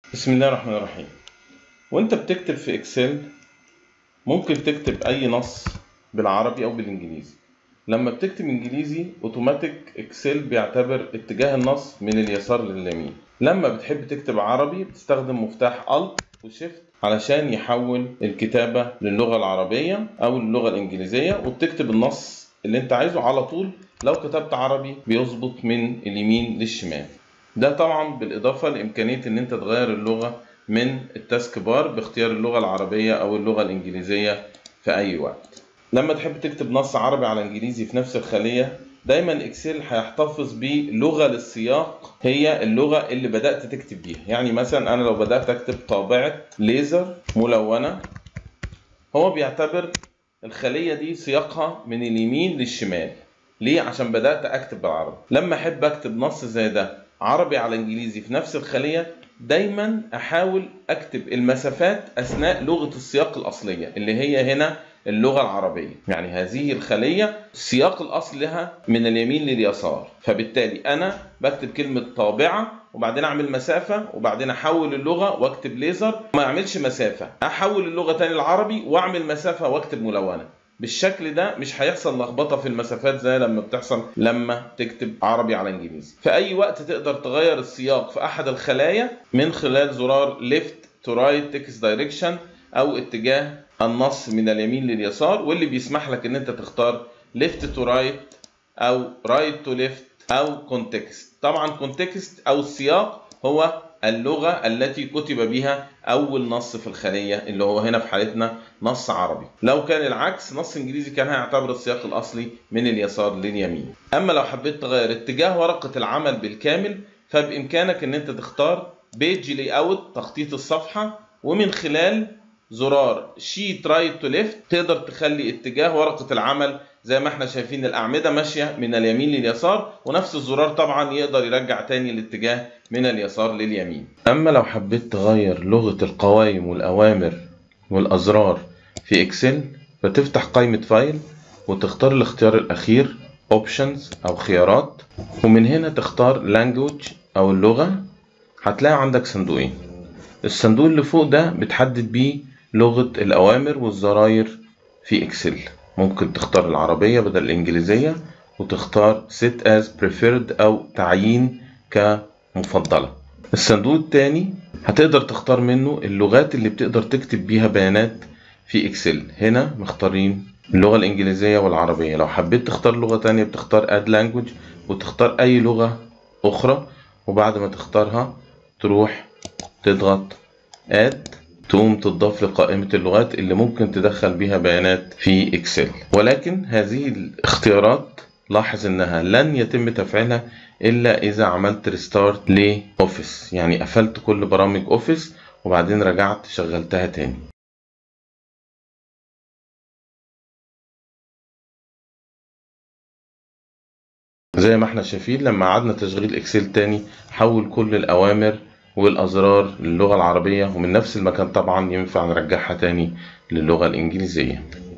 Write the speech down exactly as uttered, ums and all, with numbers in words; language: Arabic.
بسم الله الرحمن الرحيم. وانت بتكتب في اكسل ممكن تكتب اي نص بالعربي او بالانجليزي. لما بتكتب انجليزي اوتوماتيك اكسل بيعتبر اتجاه النص من اليسار لليمين. لما بتحب تكتب عربي بتستخدم مفتاح الت وشيفت علشان يحول الكتابة للغة العربية او اللغة الانجليزية، وبتكتب النص اللي انت عايزه على طول. لو كتبت عربي بيظبط من اليمين للشمال. ده طبعا بالاضافة لامكانية ان انت تغير اللغة من التاسك بار باختيار اللغة العربية او اللغة الانجليزية في اي وقت. لما تحب تكتب نص عربي على انجليزي في نفس الخلية، دايما اكسل هيحتفظ بلغة للسياق هي اللغة اللي بدأت تكتب بيها. يعني مثلا انا لو بدأت اكتب طابعة ليزر ملونة، هو بيعتبر الخلية دي سياقها من اليمين للشمال. ليه؟ عشان بدأت اكتب بالعربي. لما احب اكتب نص زي ده عربي على انجليزي في نفس الخلية، دايما احاول اكتب المسافات اثناء لغة السياق الاصلية اللي هي هنا اللغة العربية. يعني هذه الخلية السياق الاصل لها من اليمين لليسار، فبالتالي انا بكتب كلمة طابعة وبعدين اعمل مسافة وبعدين احول اللغة واكتب ليزر. ما اعملش مسافة احول اللغة تاني العربي واعمل مسافة واكتب ملونة. بالشكل ده مش هيحصل لخبطه في المسافات زي لما بتحصل لما تكتب عربي على انجليزي. في اي وقت تقدر تغير السياق في احد الخلايا من خلال زرار left to right text direction او اتجاه النص من اليمين لليسار، واللي بيسمح لك ان انت تختار left to right او right to left او context. طبعا context او السياق هو اللغة التي كتب بها أول نص في الخلية، اللي هو هنا في حالتنا نص عربي. لو كان العكس نص إنجليزي كان هيعتبر السياق الأصلي من اليسار لليمين. أما لو حبيت تغير اتجاه ورقة العمل بالكامل، فبإمكانك إن أنت تختار بيج لي أوت تخطيط الصفحة، ومن خلال زرار شيت رايت تو ليفت تقدر تخلي اتجاه ورقة العمل زي ما احنا شايفين الأعمدة ماشية من اليمين لليسار، ونفس الزرار طبعا يقدر يرجع تاني الاتجاه من اليسار لليمين. أما لو حبيت تغير لغة القوائم والأوامر والأزرار في إكسل، فتفتح قائمة فايل وتختار الاختيار الأخير Options أو خيارات، ومن هنا تختار Language أو اللغة. هتلاقي عندك صندوقين. الصندوق اللي فوق ده بتحدد بيه لغة الأوامر والزراير في إكسل. ممكن تختار العربية بدل الإنجليزية، وتختار Set as Preferred أو تعيين كمفضلة. الصندوق التاني هتقدر تختار منه اللغات اللي بتقدر تكتب بيها بيانات في إكسل. هنا مختارين اللغة الإنجليزية والعربية. لو حبيت تختار لغة تانية بتختار Add Language وتختار أي لغة أخرى، وبعد ما تختارها تروح تضغط Add، تقوم تضاف لقائمة اللغات اللي ممكن تدخل بيها بيانات في إكسل. ولكن هذه الاختيارات لاحظ إنها لن يتم تفعيلها إلا إذا عملت ريستارت لأوفيس، يعني قفلت كل برامج أوفيس وبعدين رجعت شغلتها تاني. زي ما احنا شايفين لما عدنا تشغيل إكسل تاني حول كل الأوامر والأزرار للغة العربية، ومن نفس المكان طبعا ينفع نرجعها تاني للغة الإنجليزية.